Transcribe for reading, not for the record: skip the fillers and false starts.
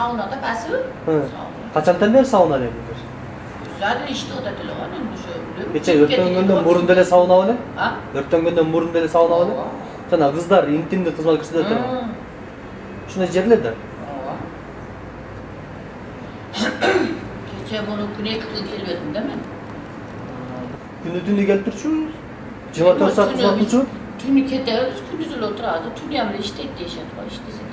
Saunada basıp. Kaçandan beri sauna ne bilir? Zaten işte o da telefonun düşüyor. Geçen örtten günden murundele sauna var ne? Ha? Örtten günden murundele sauna var ne? Sana kızlar intimde kızlar kızlar ötür. Şuna jerledi. Geçen bunu güne gelmedim değil mi? Günü gelip şu. Civatör satışlar tutu. Tünü keder, gündüzül oturardı. Tünü yamle işte yaşadı var işte size.